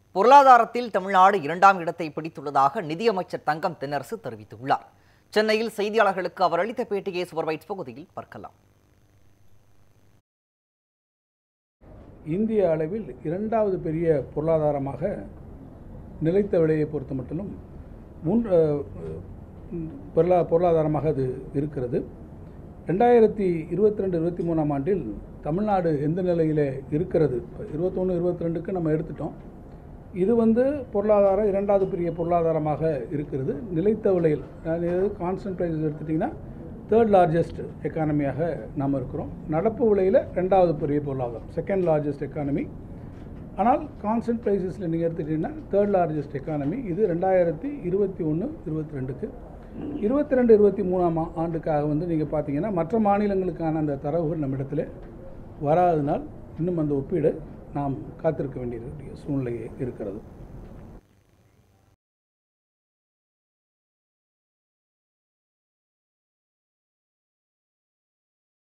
பொருளாதாரத்தில் தமிழ்நாடு 2ஆம் இடத்தை பிடித்துள்ளதாக நிதியமைச்சர் தங்கம் தென்னரசு தெரிவித்துள்ளார். சென்னையில் செய்தியாளர்களுக்கு அவர் அளித்த பேட்டியை சூப்பர்வைட்ஸ் பகுதியில் பார்க்கலாம். இந்திய அளவில் 2வது பெரிய பொருளாதாரமாக நிலைத்த விலையை பொறுத்த மட்டிலும் பொருளாதாரமாக அது இருக்கிறது. 2022-23ஆம் ஆண்டில் தமிழ்நாடு எந்த நிலையில் இருக்கிறது, 21-22க்கு நம்ம எடுத்துட்டோம். இது பொருளாதாரம் 2வது பெரிய பொருளாதாரமாக இருக்கிறது. நிலைத்த விலையில் கான்ஸ்டன்ட் ப்ரைஸஸ் எடுத்துட்டிங்கன்னா 3rd லார்ஜஸ்ட் எக்கானமியாக நாம் இருக்கிறோம். நடப்பு விலையில் 2வது பெரிய பொருளாதாரம், 2nd லார்ஜஸ்ட் எக்கானமி. ஆனால் கான்ஸ்டன்ட் ப்ரைஸஸில் நீங்கள் எடுத்துட்டிங்கன்னா 3rd லார்ஜஸ்ட் எக்கானமி. இது 2021-22க்கு. 22-23ஆம் ஆண்டுக்காக நீங்கள் பார்த்தீங்கன்னா மற்ற மாநிலங்களுக்கான அந்த தரவுகள் நம்மிடத்தில் வராதனால் இன்னும் அந்த ஒப்பீடு நாம் காத்திருக்க வேண்டிய சூழ்நிலை இருக்கிறது.